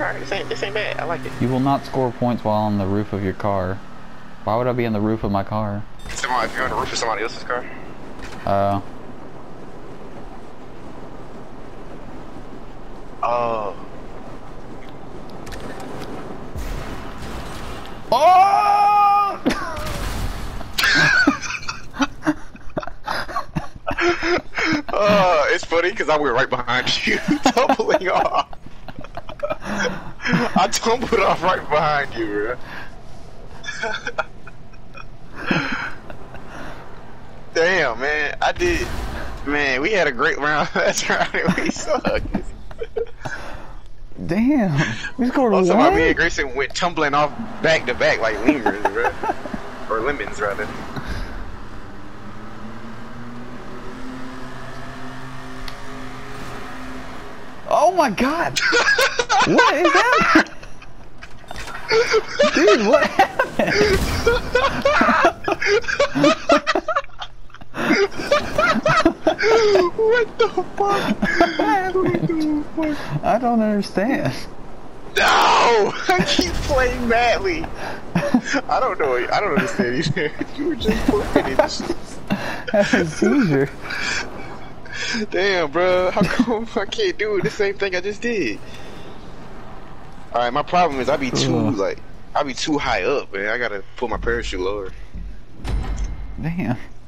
alright. This ain't bad. I like it. You will not score points while on the roof of your car. Why would I be on the roof of my car? If you're on the roof of somebody else's car. Oh. Oh! It's funny because I went right behind you, tumbling off. I tumbled off right behind you, bro. Damn, man, I did. Man, we had a great round last round and we sucked. Damn, we scored also, one? me and Grayson went tumbling off back to back like lemurs, bro. Or lemons, rather. Oh my god! What is that? Dude, what happened? What the fuck? What the fuck? I don't understand. No! I keep playing madly. I don't know. I don't understand either. You were just flipping it. That's a seizure. Damn, bro. How come I can't do the same thing I just did? Alright, my problem is I be too high up, man. I gotta put my parachute lower. Damn.